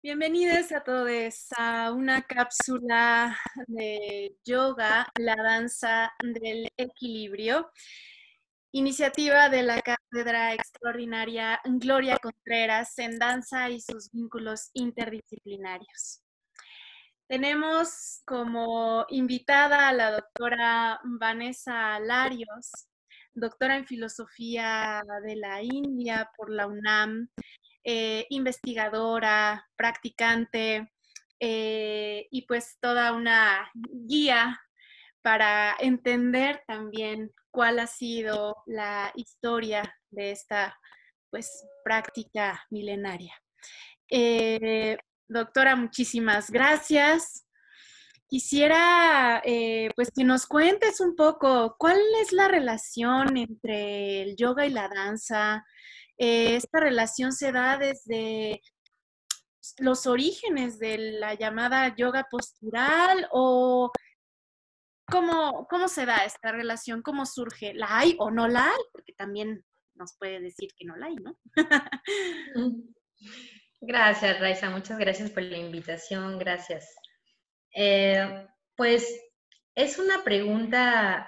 Bienvenidos a todos a una cápsula de yoga, la danza del equilibrio, iniciativa de la Cátedra Extraordinaria Gloria Contreras en danza y sus vínculos interdisciplinarios. Tenemos como invitada a la doctora Vanessa Larios, doctora en filosofía de la India por la UNAM, investigadora, practicante y pues toda una guía para entender también cuál ha sido la historia de esta pues práctica milenaria. Doctora, muchísimas gracias. Quisiera pues que nos cuentes un poco cuál es la relación entre el yoga y la danza. Esta relación se da desde los orígenes de la llamada yoga postural o cómo se da esta relación, cómo surge, ¿la hay o no la hay? Porque también nos puede decir que no la hay, ¿no? Gracias, Raiza, muchas gracias por la invitación, gracias. Pues es una pregunta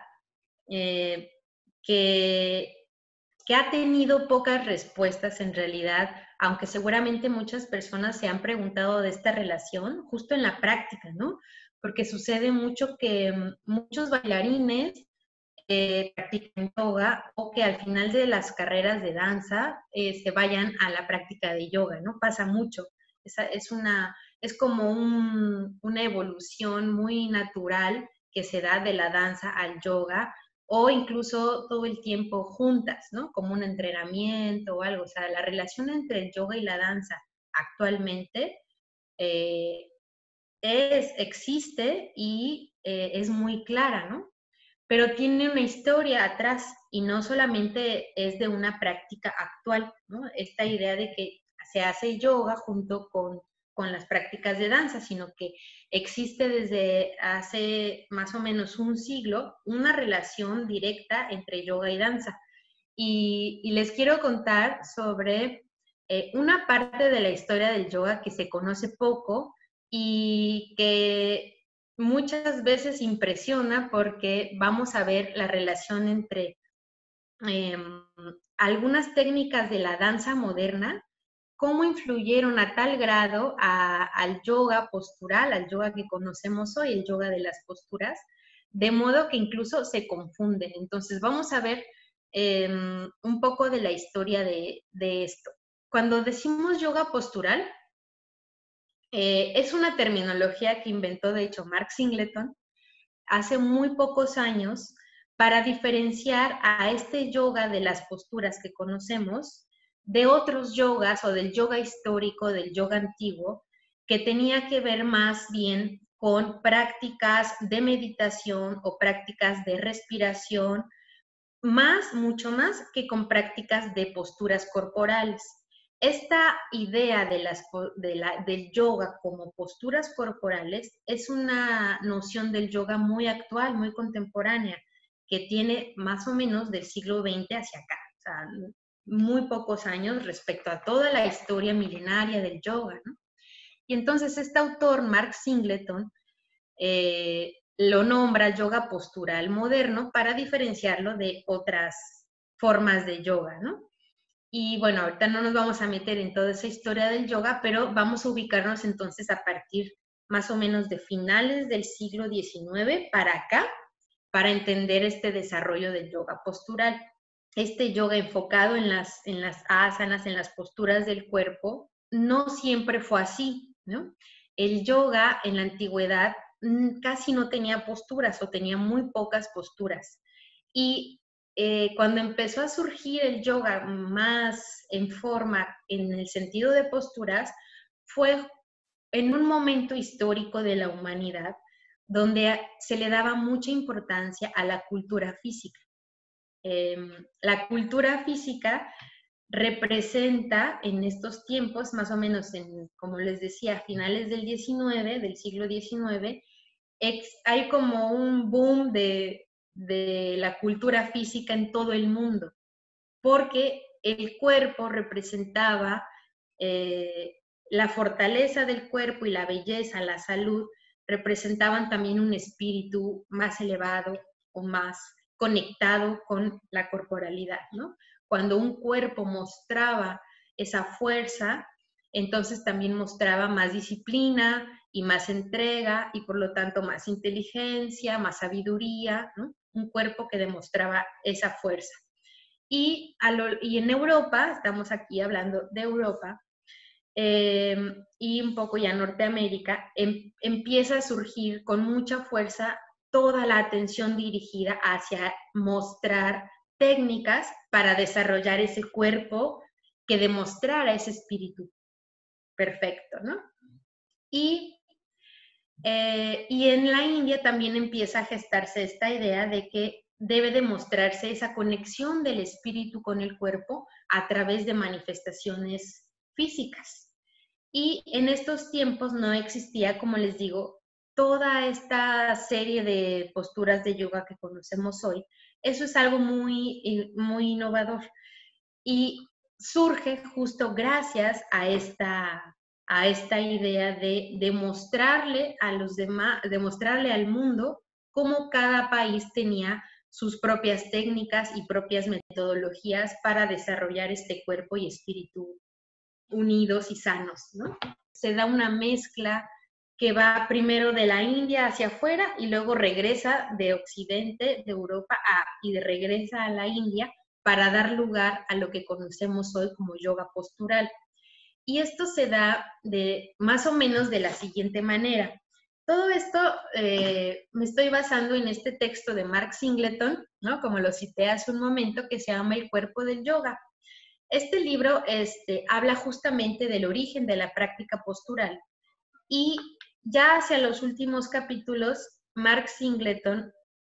que ha tenido pocas respuestas en realidad, aunque seguramente muchas personas se han preguntado de esta relación justo en la práctica, ¿no? Porque sucede mucho que muchos bailarines practican yoga o que al final de las carreras de danza se vayan a la práctica de yoga, ¿no? Pasa mucho. Es como una evolución muy natural que se da de la danza al yoga o incluso todo el tiempo juntas, ¿no? Como un entrenamiento o algo. O sea, la relación entre el yoga y la danza actualmente eh, existe y es muy clara, ¿no? Pero tiene una historia atrás y no solamente es de una práctica actual, ¿no? Esta idea de que se hace yoga junto con las prácticas de danza, sino que existe desde hace más o menos un siglo una relación directa entre yoga y danza. Y les quiero contar sobre una parte de la historia del yoga que se conoce poco y que muchas veces impresiona porque vamos a ver la relación entre eh, algunas técnicas de la danza moderna, cómo influyeron a tal grado al yoga postural, al yoga que conocemos hoy, el yoga de las posturas, de modo que incluso se confunden. Entonces vamos a ver un poco de la historia de esto. Cuando decimos yoga postural, es una terminología que inventó, de hecho, Mark Singleton hace muy pocos años para diferenciar a este yoga de las posturas que conocemos de otros yogas o del yoga histórico, del yoga antiguo, que tenía que ver más bien con prácticas de meditación o prácticas de respiración, mucho más que con prácticas de posturas corporales. Esta idea del yoga como posturas corporales es una noción del yoga muy actual, muy contemporánea, que tiene más o menos del siglo XX hacia acá, o sea, muy pocos años respecto a toda la historia milenaria del yoga, ¿no? Y entonces este autor, Mark Singleton, lo nombra yoga postural moderno para diferenciarlo de otras formas de yoga, ¿no? Y bueno, ahorita no nos vamos a meter en toda esa historia del yoga, pero vamos a ubicarnos entonces a partir más o menos de finales del siglo XIX para acá, para entender este desarrollo del yoga postural. Este yoga enfocado en las asanas, en las posturas del cuerpo, no siempre fue así, ¿no? El yoga en la antigüedad casi no tenía posturas o tenía muy pocas posturas. Y cuando empezó a surgir el yoga más en forma, en el sentido de posturas, fue en un momento histórico de la humanidad donde se le daba mucha importancia a la cultura física. La cultura física representa en estos tiempos, más o menos como les decía, a finales del siglo XIX, hay como un boom de la cultura física en todo el mundo, porque el cuerpo representaba la fortaleza del cuerpo y la belleza, la salud, representaban también un espíritu más elevado o más conectado con la corporalidad, ¿no? Cuando un cuerpo mostraba esa fuerza, entonces también mostraba más disciplina y más entrega y por lo tanto más inteligencia, más sabiduría, ¿no? Un cuerpo que demostraba esa fuerza. Y en Europa, estamos aquí hablando de Europa, y un poco ya Norteamérica, empieza a surgir con mucha fuerza toda la atención dirigida hacia mostrar técnicas para desarrollar ese cuerpo que demostrara ese espíritu perfecto, ¿no? Y en la India también empieza a gestarse esta idea de que debe demostrarse esa conexión del espíritu con el cuerpo a través de manifestaciones físicas. Y en estos tiempos no existía, como les digo, toda esta serie de posturas de yoga que conocemos hoy. Eso es algo muy, muy innovador. Y surge justo gracias a esta idea de demostrarle a los demás, demostrarle al mundo cómo cada país tenía sus propias técnicas y propias metodologías para desarrollar este cuerpo y espíritu unidos y sanos, ¿no? Se da una mezcla que va primero de la India hacia afuera y luego regresa de Occidente, de Europa, y regresa a la India para dar lugar a lo que conocemos hoy como yoga postural. Y esto se da más o menos de la siguiente manera. Todo esto me estoy basando en este texto de Mark Singleton, ¿no? Como lo cité hace un momento, que se llama El cuerpo del yoga. Este libro habla justamente del origen de la práctica postural y ya hacia los últimos capítulos, Mark Singleton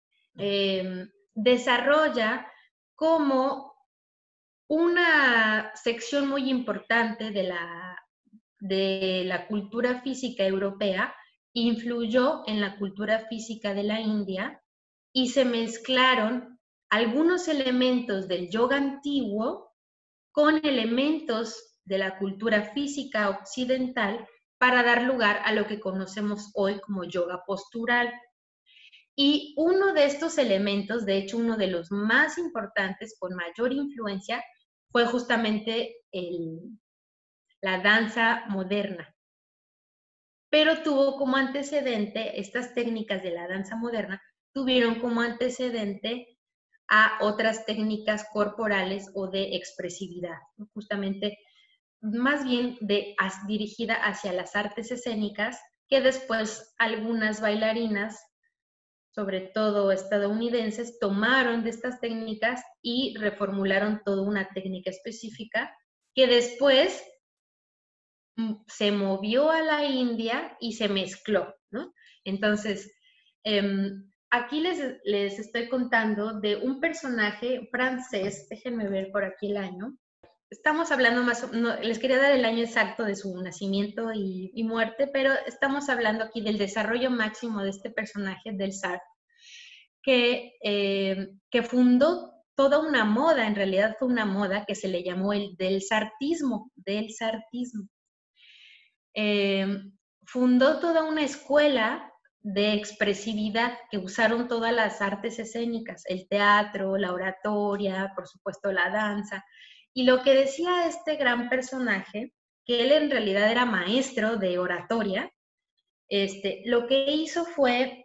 desarrolla como una sección muy importante de la cultura física europea influyó en la cultura física de la India y se mezclaron algunos elementos del yoga antiguo con elementos de la cultura física occidental para dar lugar a lo que conocemos hoy como yoga postural. Y uno de estos elementos, de hecho uno de los más importantes con mayor influencia, fue justamente la danza moderna. Pero tuvo como antecedente, estas técnicas de la danza moderna tuvieron como antecedente a otras técnicas corporales o de expresividad, ¿no? Justamente más bien dirigida hacia las artes escénicas, que después algunas bailarinas, sobre todo estadounidenses, tomaron de estas técnicas y reformularon toda una técnica específica que después se movió a la India y se mezcló, ¿no? Entonces, aquí les estoy contando de un personaje francés, déjenme ver por aquí el año. Estamos hablando les quería dar el año exacto de su nacimiento y muerte, pero estamos hablando aquí del desarrollo máximo de este personaje, del Sartre, que fundó toda una moda, en realidad fue una moda que se le llamó el del sartismo. Fundó toda una escuela de expresividad que usaron todas las artes escénicas, el teatro, la oratoria, por supuesto la danza. Y lo que decía este gran personaje, que él en realidad era maestro de oratoria, lo que hizo fue,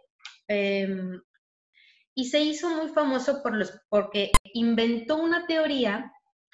y se hizo muy famoso porque inventó una teoría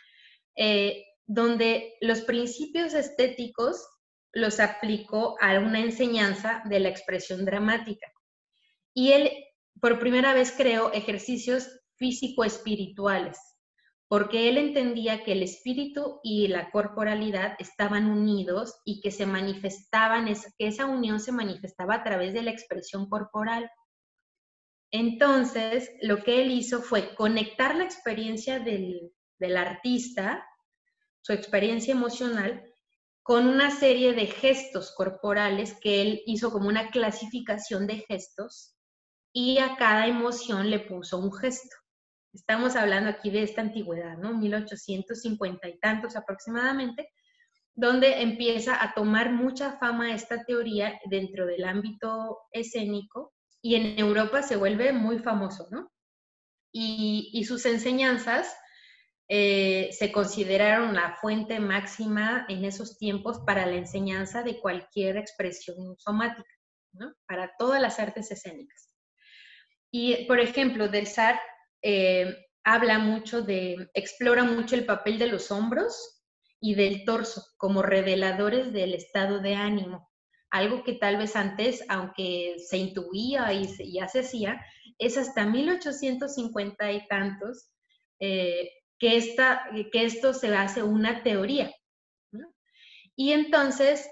donde los principios estéticos los aplicó a una enseñanza de la expresión dramática. Y él por primera vez creó ejercicios físico-espirituales, porque él entendía que el espíritu y la corporalidad estaban unidos y que se manifestaban, que esa unión se manifestaba a través de la expresión corporal. Entonces, lo que él hizo fue conectar la experiencia del artista, su experiencia emocional, con una serie de gestos corporales que él hizo como una clasificación de gestos y a cada emoción le puso un gesto. Estamos hablando aquí de esta antigüedad, ¿no? 1850 y tantos aproximadamente, donde empieza a tomar mucha fama esta teoría dentro del ámbito escénico y en Europa se vuelve muy famoso, ¿no? Y sus enseñanzas se consideraron la fuente máxima en esos tiempos para la enseñanza de cualquier expresión somática, ¿no? Para todas las artes escénicas. Y, por ejemplo, Delsart explora mucho el papel de los hombros y del torso como reveladores del estado de ánimo. Algo que tal vez antes, aunque se intuía y ya se hacía, es hasta 1850 y tantos que esto se hace una teoría, ¿no? Y entonces,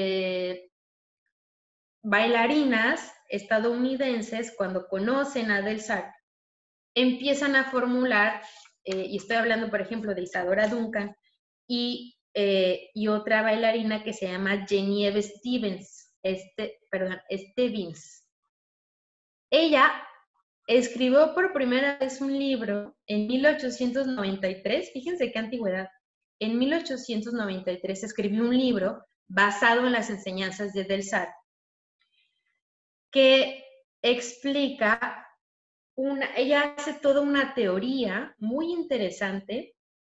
bailarinas estadounidenses, cuando conocen a Delsart, empiezan a formular, y estoy hablando, por ejemplo, de Isadora Duncan, y otra bailarina que se llama Genevieve Stevens. Ella escribió por primera vez un libro en 1893, fíjense qué antigüedad. En 1893 escribió un libro basado en las enseñanzas de Delsart, que explica ella hace toda una teoría muy interesante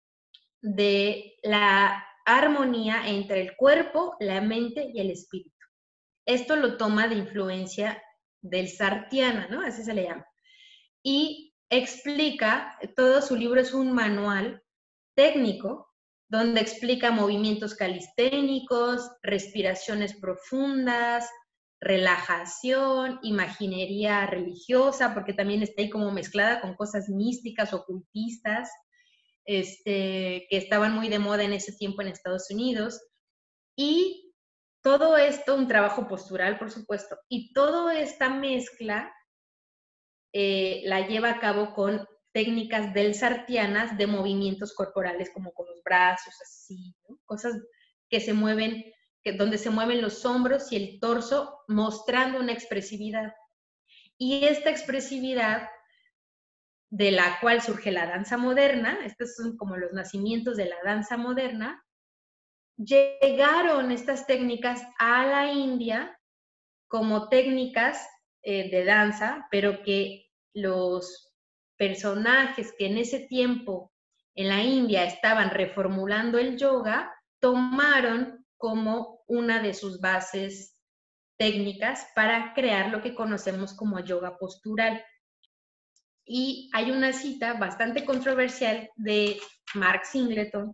de la armonía entre el cuerpo, la mente y el espíritu. Esto lo toma de influencia delsartiana, ¿no? Así se le llama. Y explica, todo su libro es un manual técnico donde explica movimientos calisténicos, respiraciones profundas, relajación, imaginería religiosa, porque también está ahí como mezclada con cosas místicas, ocultistas, que estaban muy de moda en ese tiempo en Estados Unidos. Y todo esto, un trabajo postural, por supuesto, y toda esta mezcla la lleva a cabo con técnicas delsartianas de movimientos corporales, como con los brazos, así, ¿no? Cosas que se mueven, donde se mueven los hombros y el torso, mostrando una expresividad. Y esta expresividad, de la cual surge la danza moderna, estos son como los nacimientos de la danza moderna, llegaron estas técnicas a la India como técnicas de danza, pero que los personajes que en ese tiempo en la India estaban reformulando el yoga, tomaron como una de sus bases técnicas para crear lo que conocemos como yoga postural. Y hay una cita bastante controversial de Mark Singleton.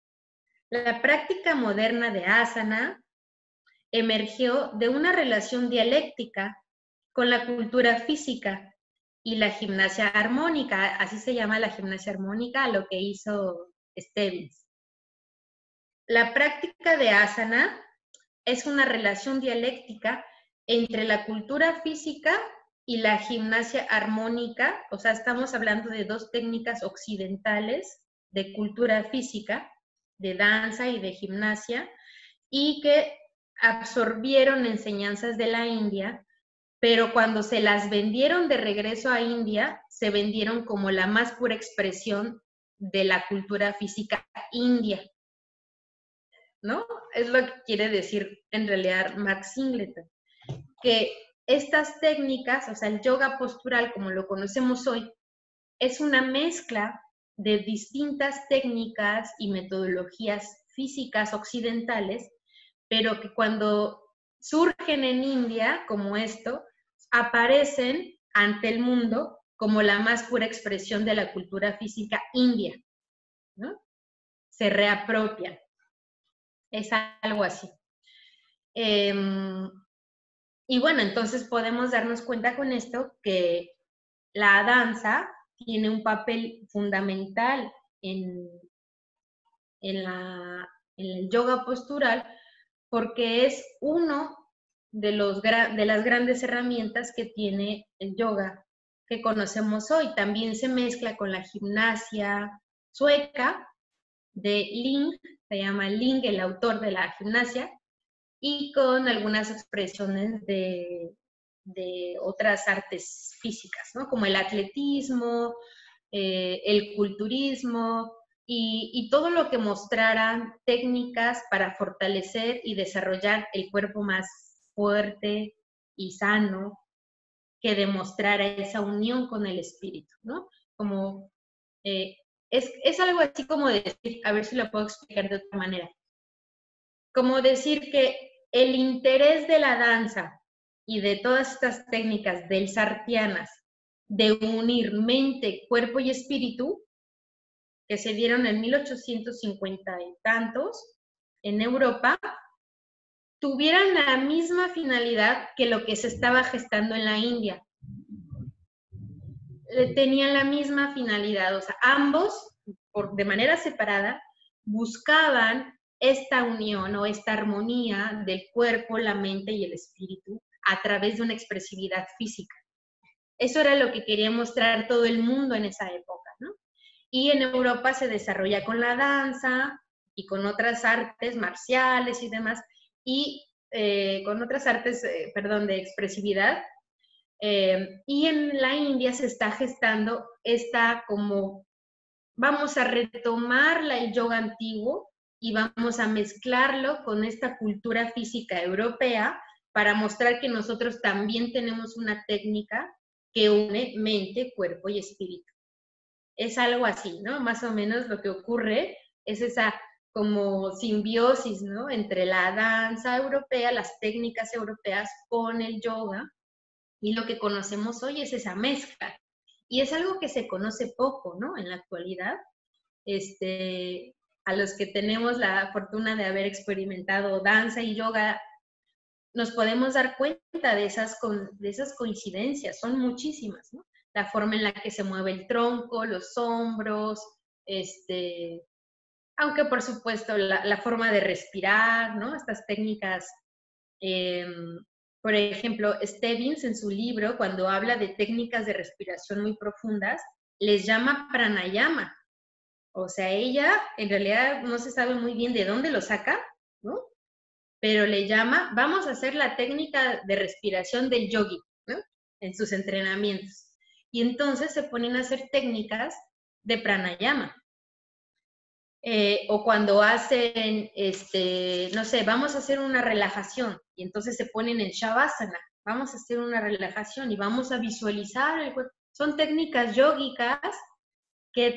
La práctica moderna de asana emergió de una relación dialéctica con la cultura física y la gimnasia armónica, así se llama la gimnasia armónica, lo que hizo Stevens. La práctica de asana es una relación dialéctica entre la cultura física y la gimnasia armónica, o sea, estamos hablando de dos técnicas occidentales de cultura física, de danza y de gimnasia, y que absorbieron enseñanzas de la India, pero cuando se las vendieron de regreso a India, se vendieron como la más pura expresión de la cultura física india, ¿no? Es lo que quiere decir en realidad Mark Singleton, que estas técnicas, o sea, el yoga postural como lo conocemos hoy, es una mezcla de distintas técnicas y metodologías físicas occidentales, pero que cuando surgen en India, como esto, aparecen ante el mundo como la más pura expresión de la cultura física india, ¿no? Se reapropian. Es algo así. Y bueno, entonces podemos darnos cuenta con esto que la danza tiene un papel fundamental en el yoga postural, porque es uno de las grandes herramientas que tiene el yoga que conocemos hoy. También se mezcla con la gimnasia sueca de Ling, se llama Ling el autor de la gimnasia, y con algunas expresiones de otras artes físicas, ¿no? Como el atletismo, el culturismo, y todo lo que mostraran técnicas para fortalecer y desarrollar el cuerpo más fuerte y sano, que demostrara esa unión con el espíritu, ¿no? Como, es algo así como decir, a ver si lo puedo explicar de otra manera, como decir que el interés de la danza y de todas estas técnicas del sartianas de unir mente, cuerpo y espíritu, que se dieron en 1850 y tantos en Europa, tuvieran la misma finalidad que lo que se estaba gestando en la India. Tenían la misma finalidad, o sea, ambos, de manera separada, buscaban esta unión o esta armonía del cuerpo, la mente y el espíritu a través de una expresividad física. Eso era lo que quería mostrar todo el mundo en esa época, ¿no? Y en Europa se desarrolla con la danza y con otras artes marciales y demás, y con otras artes, de expresividad. Y en la India se está gestando esta como, vamos a retomar el yoga antiguo y vamos a mezclarlo con esta cultura física europea para mostrar que nosotros también tenemos una técnica que une mente, cuerpo y espíritu. Es algo así, ¿no? Más o menos lo que ocurre es esa como simbiosis, ¿no? Entre la danza europea, las técnicas europeas con el yoga, y lo que conocemos hoy es esa mezcla. Y es algo que se conoce poco, ¿no? En la actualidad, a los que tenemos la fortuna de haber experimentado danza y yoga, nos podemos dar cuenta de esas coincidencias, son muchísimas, ¿no? La forma en la que se mueve el tronco, los hombros, aunque por supuesto la forma de respirar, ¿no? Estas técnicas, por ejemplo, Stebbins en su libro, cuando habla de técnicas de respiración muy profundas, les llama pranayama. O sea, ella en realidad no se sabe muy bien de dónde lo saca, ¿no? Pero le llama, vamos a hacer la técnica de respiración del yogi, ¿no? En sus entrenamientos. Y entonces se ponen a hacer técnicas de pranayama. O cuando hacen, no sé, vamos a hacer una relajación y entonces se ponen en shavasana, vamos a hacer una relajación y vamos a visualizar el cuerpo. Son técnicas yógicas que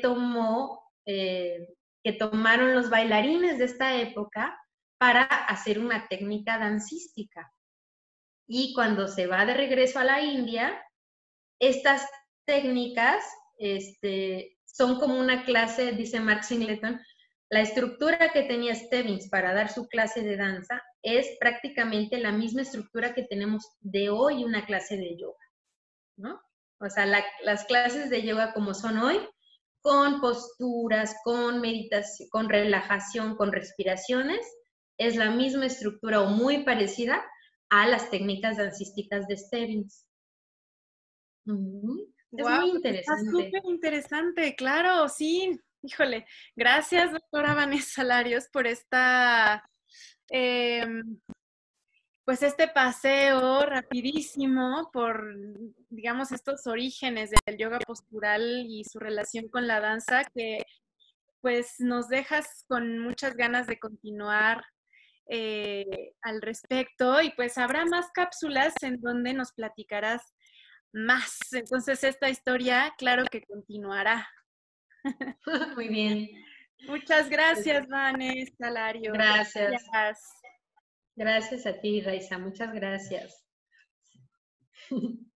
tomaron los bailarines de esta época para hacer una técnica dancística. Y cuando se va de regreso a la India, estas técnicas son como una clase, dice Mark Singleton, la estructura que tenía Stebbins para dar su clase de danza es prácticamente la misma estructura que tenemos de hoy una clase de yoga, ¿no? O sea, las clases de yoga como son hoy, con posturas, con meditación, con relajación, con respiraciones, es la misma estructura o muy parecida a las técnicas dancísticas de Stebbins. Es muy interesante. Está súper interesante, claro, sí. Híjole, gracias, doctora Vanessa Larios, por pues este paseo rapidísimo por, digamos, estos orígenes del yoga postural y su relación con la danza, que pues nos dejas con muchas ganas de continuar al respecto, y pues habrá más cápsulas en donde nos platicarás más. Entonces esta historia, claro que continuará. Muy bien. Muchas gracias, Vanessa Larios. Gracias. Gracias. Gracias a ti, Raiza. Muchas gracias.